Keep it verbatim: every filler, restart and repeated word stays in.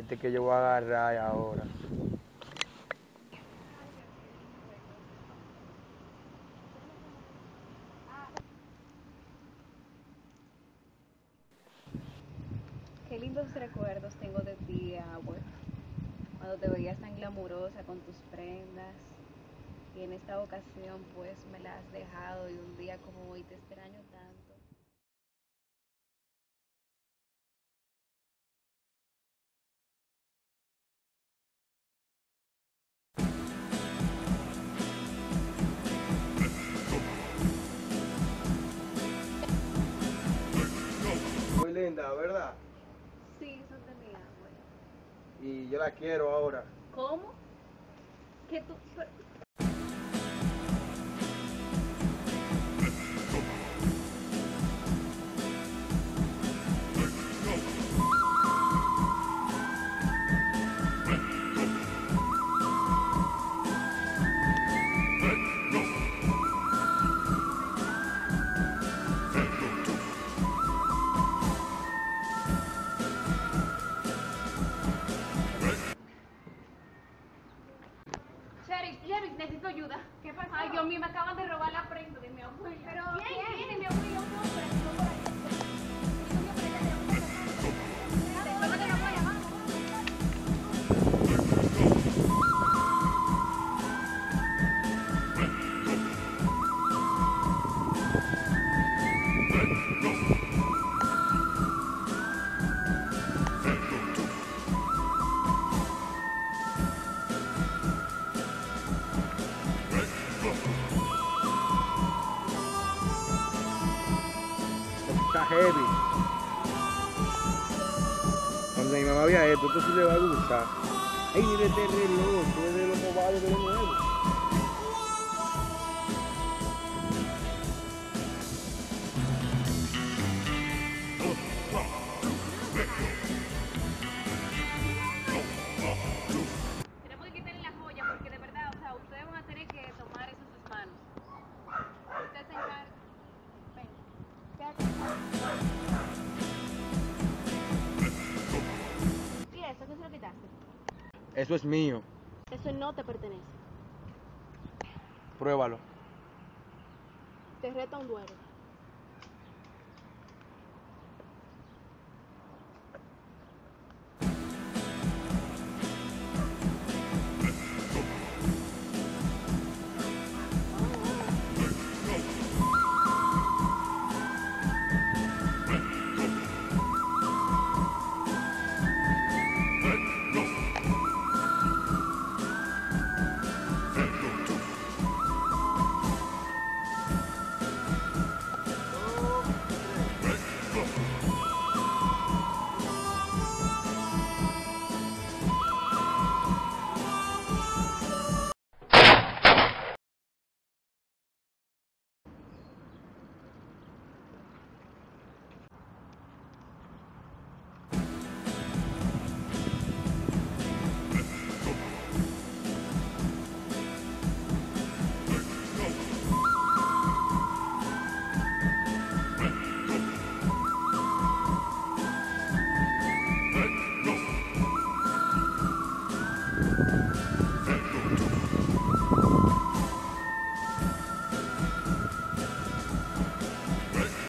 aceite que yo voy a agarrar ahora. Qué lindos recuerdos tengo de ti, abuelo. Cuando te veías tan glamurosa con tus prendas. Y en esta ocasión, pues, me la has dejado y un día como hoy te extraño tanto. Muy linda, ¿verdad? Sí, son de mi abuelo. Y yo la quiero ahora. ¿Cómo? ¿Que tú...? pero- Sheriff, Sheriff, necesito ayuda. ¿Qué pasó? Ay, Dios mío, me acaban de robar la prenda de mi abuela. Pero, ¿quién? ¿Quién? ¿Quién? Mi abuela, un hombre, no por ahí. Digo, mi abuela, te vamos a sacar. Dale, suéltate la abuela, vamos, Está heavy. Cuando mi mamá vea esto, esto sí le va a gustar. Ay, mire este reloj, que es de los novados de los nuevos. tenemos que quitarle la joya porque de verdad, o sea, ustedes van a tener que tomar eso en sus manos. Usted se encarga. Ven, quédate. ¿Y eso? ¿Qué se lo quitaste? Eso es mío. Eso no te pertenece. Pruébalo. Te reta un duelo.